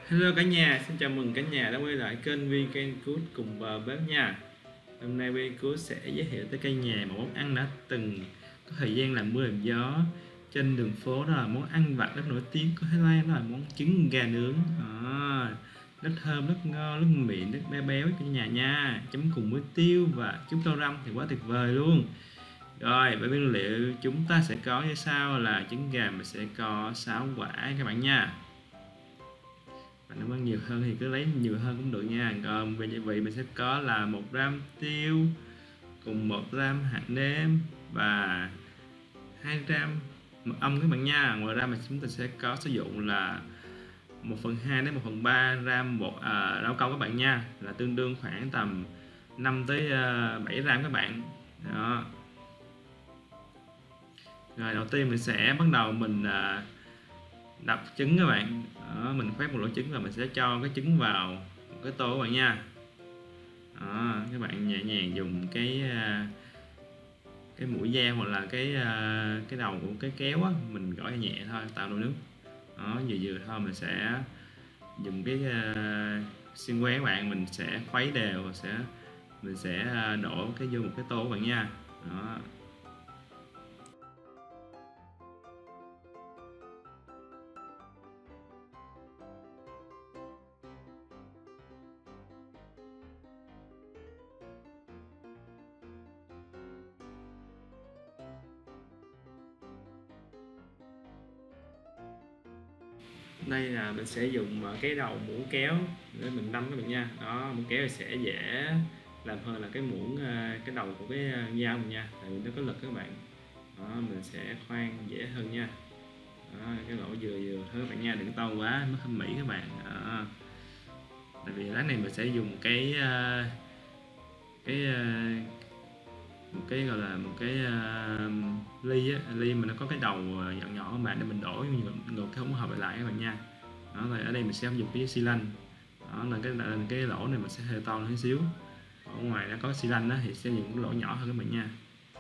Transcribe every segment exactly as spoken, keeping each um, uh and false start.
Hello cả nhà, xin chào mừng cả nhà đã quay lại kênh Weekend Food cùng vào bếp nha. Hôm nay Weekend Food sẽ giới thiệu tới cả nhà một món ăn đã từng có thời gian làm mưa làm gió trên đường phố, đó là món ăn vặt rất nổi tiếng của Thái Lan, đó là món trứng gà nướng. À, rất thơm, rất ngon, rất mịn, rất béo béo cả nhà nha. Chấm cùng với tiêu và chút rau răm thì quá tuyệt vời luôn. Rồi, với nguyên liệu chúng ta sẽ có như sau là trứng gà mình sẽ có sáu quả các bạn nha. Bạn nếu ăn nhiều hơn thì cứ lấy nhiều hơn cũng được nha. Còn về gia vị mình sẽ có là một gram tiêu cùng một gram hạt nêm và hai gram mật ong các bạn nha. Ngoài ra mình chúng ta sẽ có sử dụng là một phần hai đến một phần ba gram bột à, rau câu các bạn nha, là tương đương khoảng tầm năm tới bảy gram các bạn. Đó. Rồi đầu tiên mình sẽ bắt đầu mình à, đập trứng các bạn. Đó, mình khoét một lỗ trứng và mình sẽ cho cái trứng vào một cái tô các bạn nha. Đó, các bạn nhẹ nhàng dùng cái à, cái mũi dao hoặc là cái à, cái đầu của cái kéo á, mình gõ nhẹ thôi tạo nồi nước. Đó, vừa vừa thôi mình sẽ dùng cái uh, xiên que các bạn, mình sẽ khuấy đều và sẽ mình sẽ à, đổ cái vô một cái tô các bạn nha. Đó. Đây là mình sẽ dùng ờ, cái đầu muỗng kéo để mình đâm các bạn nha. Đó, muỗng kéo sẽ dễ làm hơn là cái muỗng ờ, cái đầu của cái ờ, dao mình nha, tại vì nó có lực các bạn. Đó, mình sẽ khoan dễ hơn nha. Đó, cái lỗ vừa vừa thôi các bạn nha, đừng to quá nó thâm mỹ các bạn. Đó. Tại vì lát này mình sẽ dùng cái ờ, cái ờ, một cái gọi là một cái uh, ly á, ly mà nó có cái đầu nhỏ nhỏ các bạn, để mình đổ ngược cái hỗn hợp lại các bạn nha. Đó, rồi ở đây mình sẽ dùng cái xi lanh. Đó là cái là cái lỗ này mình sẽ hơi to hơn xíu, ở ngoài nó có xi lanh đó thì sẽ dùng cái lỗ nhỏ hơn các bạn nha.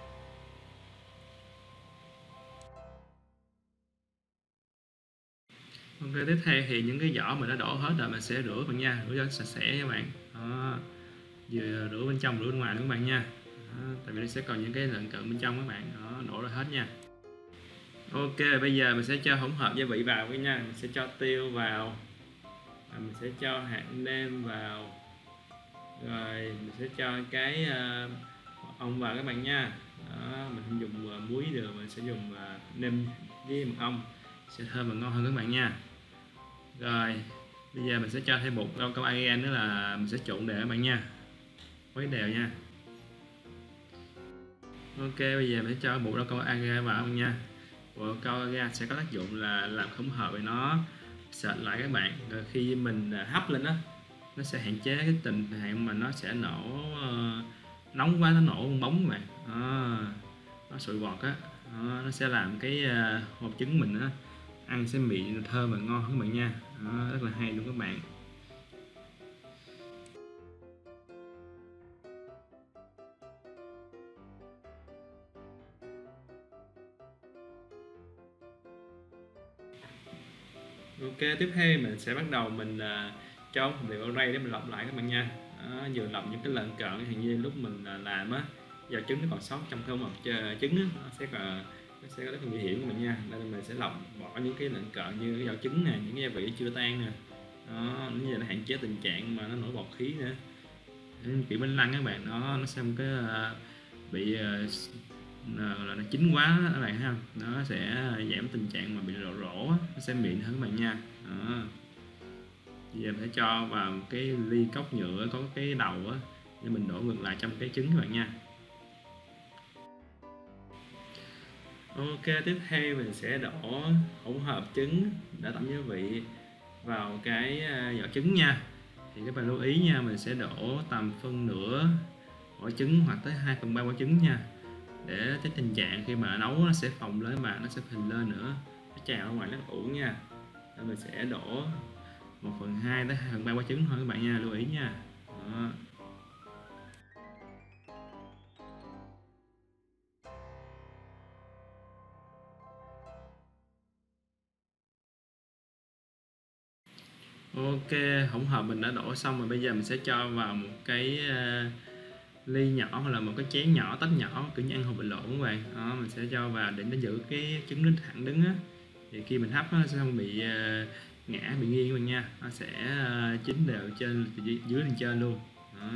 Ok, tiếp theo thì những cái vỏ mình đã đổ hết rồi mình sẽ rửa bạn nha, rửa cho sạch sẽ các bạn. Đó, vừa rửa bên trong rửa bên ngoài nữa các bạn nha. Đó, tại vì nó sẽ còn những cái lợn cận bên trong các bạn. Đó, đổ ra hết nha. Ok, bây giờ mình sẽ cho hỗn hợp gia vị vào cái nha. Mình sẽ cho tiêu vào, mình sẽ cho hạt nêm vào, rồi mình sẽ cho cái uh, mật ong vào các bạn nha. Đó, mình không dùng uh, muối được, mình sẽ dùng uh, nêm với mật ong sẽ thơm và ngon hơn các bạn nha. Rồi bây giờ mình sẽ cho thêm một rau câu argan nữa, là mình sẽ trộn đều các bạn nha, khuấy đều nha. Ok, bây giờ mình sẽ cho bộ rau câu argan vào nha. Bộ câu argan sẽ có tác dụng là làm hỗn hợp với nó sệt lại các bạn, rồi khi mình hấp lên đó nó sẽ hạn chế cái tình trạng mà nó sẽ nổ uh, nóng quá nó nổ bóng các bạn. Đó, nó sụi bọt á. Đó, nó sẽ làm cái uh, hộp trứng mình á ăn sẽ mịn thơm và ngon hơn các bạn nha. Đó, rất là hay luôn các bạn. Ok, tiếp theo mình sẽ bắt đầu mình uh, cho hộp liệu rây để mình lọc lại các bạn nha. Đó, vừa lọc những cái lợn cợn hình như lúc mình uh, làm á, do trứng nó còn sót trong cái hộp trứng á, nó sẽ còn nó sẽ rất là nguy hiểm các bạn nha, nên mình sẽ lọc bỏ những cái lợn cợn như cái vỏ trứng nè, những cái gia vị chưa tan nè. Đó, nó nó hạn chế tình trạng mà nó nổi bọt khí nữa. Kiểu bánh lăng các bạn, đó nó xem cái uh, bị uh, là nó chín quá đó, các bạn thấy không, nó sẽ giảm tình trạng mà bị rỗ rỗ nó sẽ mịn hơn các bạn nha. Đó. Bây giờ phải cho vào một cái ly cốc nhựa có cái đầu á, để mình đổ ngược lại trong cái trứng các bạn nha. Ok, tiếp theo mình sẽ đổ hỗn hợp trứng đã tẩm gia vị vào cái vỏ trứng nha. Thì các bạn lưu ý nha, mình sẽ đổ tầm phân nửa quả trứng hoặc tới hai phần ba quả trứng nha, để cái tình trạng khi mà nấu nó sẽ phồng lên mà nó sẽ phình lên nữa, nó trào ở ngoài lớp ủ nha. Nên mình sẽ đổ một phần hai tới hai phần ba quả trứng thôi các bạn nha, lưu ý nha. Đó. Ok, hỗn hợp mình đã đổ xong rồi, bây giờ mình sẽ cho vào một cái uh, ly nhỏ hoặc là một cái chén nhỏ, tách nhỏ, kiểu như ăn hột vịt lộn các bạn. Đó, mình sẽ cho vào để nó giữ cái trứng nó thẳng đứng á. Thì khi mình hấp nó sẽ không bị uh, ngã, bị nghiêng các bạn nha. Nó sẽ uh, chín đều trên từ dưới, dưới lên trên luôn. Đó.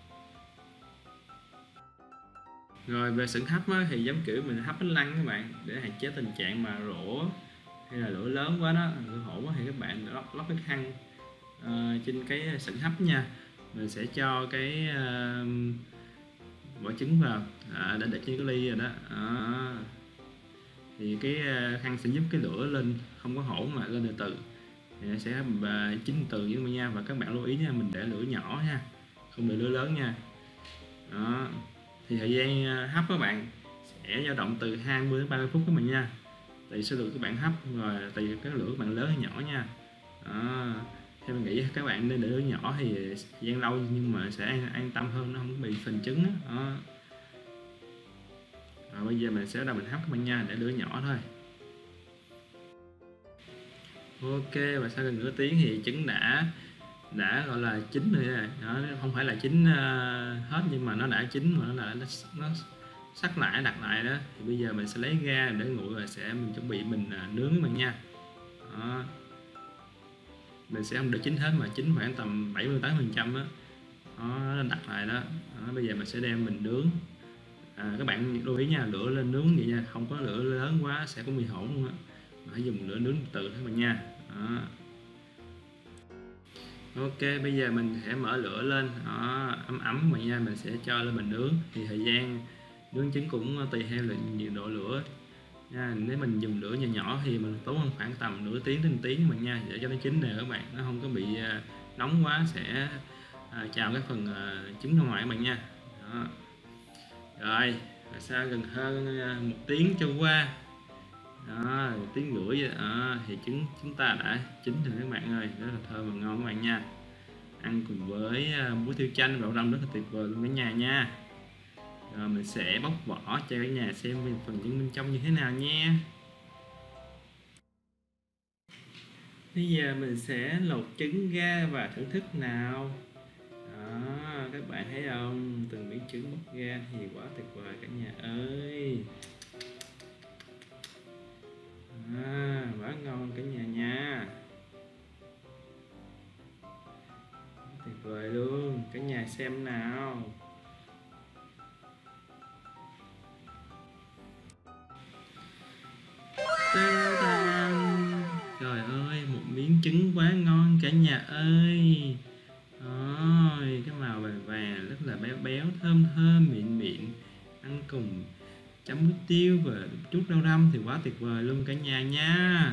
Rồi về sửng hấp á, thì giống kiểu mình hấp bánh lăng các bạn, để hạn chế tình trạng mà rỗ hay là lửa lớn quá đó, lửa hổ quá, thì các bạn lóc lóc cái khăn uh, trên cái sửng hấp nha. Mình sẽ cho cái uh, vỏ trứng vào, à, đã để trên cái ly rồi đó. À, thì cái uh, khăn sẽ giúp cái lửa lên không có hỗn mà lên từ từ, thì nó sẽ uh, chín từ với mình nha. Và các bạn lưu ý nha, mình để lửa nhỏ nha, không để lửa lớn nha. Đó, thì thời gian hấp các bạn sẽ dao động từ hai mươi đến ba mươi phút các bạn nha, tùy số lượng các bạn hấp, rồi tùy cái lửa các bạn lớn hay nhỏ nha. Đó, theo mình nghĩ các bạn nên để lửa nhỏ thì thời gian lâu nhưng mà sẽ an, an tâm hơn, nó không bị phình trứng đó. Đó. Rồi bây giờ mình sẽ đầu mình hấp các bạn nha, để lửa nhỏ thôi. Ok, và sau gần nửa tiếng thì trứng đã đã gọi là chín rồi nè. Nó không phải là chín uh, hết, nhưng mà nó đã chín mà nó là nó, nó sắc lại, đặt lại đó. Thì bây giờ mình sẽ lấy ra để nguội, và sẽ mình chuẩn bị mình uh, nướng các bạn nha. Đó. Mình sẽ không được chín hết mà chín khoảng tầm bảy mươi tám phần trăm á. Đó, nó đặt lại đó. Đó. Bây giờ mình sẽ đem mình nướng. À, các bạn lưu ý nha, lửa lên nướng vậy nha, không có lửa lớn quá sẽ có bị hỗn luôn á. Hãy dùng lửa nướng từ các bạn nha. Đó. Ok, bây giờ mình sẽ mở lửa lên. Đó, ấm ấm mà nha, mình sẽ cho lên mình nướng. Thì thời gian nướng trứng cũng tùy theo là nhiệt độ lửa nha. Nếu mình dùng lửa nhỏ nhỏ thì mình tốn khoảng tầm nửa tiếng đến một tiếng mình nha, để cho nó chín đều các bạn, nó không có bị nóng quá sẽ à, chào cái phần à, trứng ra ngoài các bạn nha. Đó. Rồi, sau gần hơn một tiếng trôi qua, đó, một tiếng rưỡi vậy, đó, thì trứng chúng ta đã chín rồi các bạn ơi, rất là thơm và ngon các bạn nha. Ăn cùng với muối tiêu chanh và đậu rong rất là tuyệt vời luôn cả nhà nha. Rồi mình sẽ bóc vỏ cho cả nhà xem phần trứng bên trong như thế nào nha. Bây giờ mình sẽ lột trứng ra và thưởng thức nào. Đó, các bạn thấy không, từng miếng trứng bóc ra thì quá tuyệt vời cả nhà ơi. À, quá ngon cả nhà nha, tuyệt vời luôn, cả nhà xem nào. Ta-da! Trời ơi, một miếng trứng quá ngon cả nhà ơi. Rồi, cái màu vàng vàng rất là béo béo, thơm thơm, mịn mịn, ăn cùng chấm muối tiêu và chút rau răm thì quá tuyệt vời luôn cả nhà nha.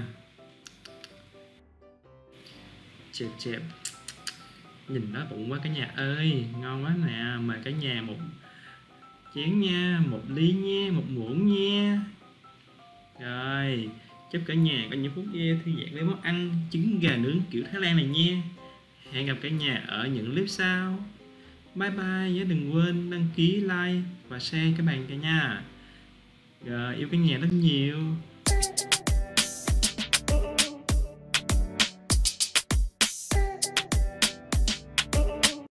Chẹp chẹp, nhìn nó bụng quá cả nhà ơi, ngon quá nè. Mời cả nhà một chén nha, một ly nha, một muỗng nha. Rồi, chúc cả nhà có những phút giây thư giãn với món ăn trứng gà nướng kiểu Thái Lan này nha. Hẹn gặp cả nhà ở những clip sau. Bye bye, nhớ đừng quên đăng ký, like và share các bạn cả nhà. Rồi, yêu cả nhà rất nhiều.